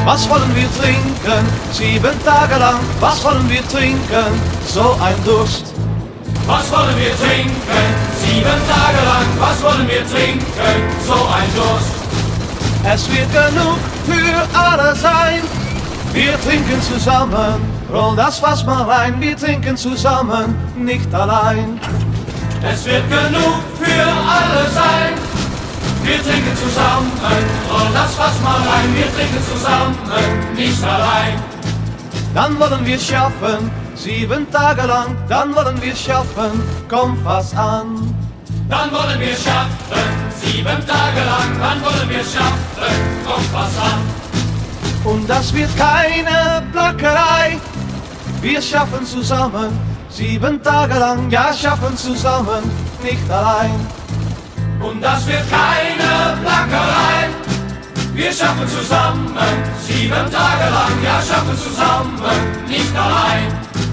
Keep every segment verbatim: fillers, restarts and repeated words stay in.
Was wollen wir trinken? Sieben Tage lang. Was wollen wir trinken? So ein Durst. Was wollen wir trinken? Sieben Tage lang. Was wollen wir trinken? So ein Durst. Es wird genug für alle sein. Wir trinken zusammen. Roll das Fass mal rein. Wir trinken zusammen, nicht allein. Es wird genug für alle sein. Wir trinken zusammen. Roll das Fass mal rein. Wir trinken zusammen, nicht allein. Dann wollen wir schaffen, sieben Tage lang. Dann wollen wir schaffen, komm Fass an. Dann wollen wir schaffen, sieben Tage lang. Dann wollen wir schaffen, komm Fass an. Und das wird keine Plackerei. Wir schaffen zusammen, sieben Tage lang. Ja, schaffen zusammen, nicht allein. Und das wird keine Plackerei. Wir schaffen zusammen, sieben Tage lang. Ja, schaffen zusammen, nicht allein.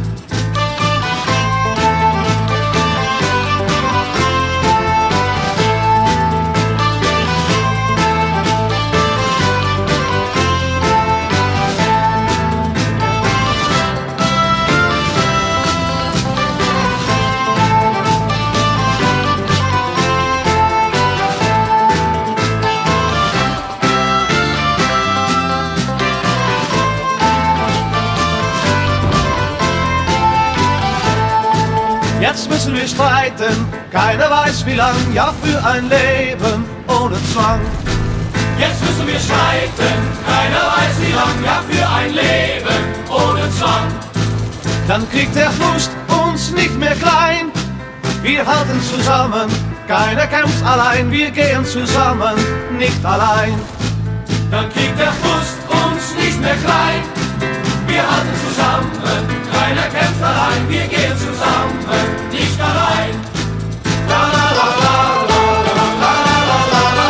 Jetzt müssen wir streiten, keiner weiß wie lang, ja für ein Leben ohne Zwang. Jetzt müssen wir streiten, keiner weiß wie lang, ja für ein Leben ohne Zwang. Dann kriegt der Frust uns nicht mehr klein, wir halten zusammen, keiner kämpft allein, wir gehen zusammen, nicht allein. Dann kriegt der Frust uns nicht mehr klein, wir halten zusammen, keiner kämpft allein, wir gehen zusammen, nicht allein. La la la la la la la la la la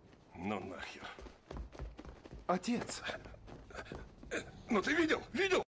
Отец, ну ты видел, видел?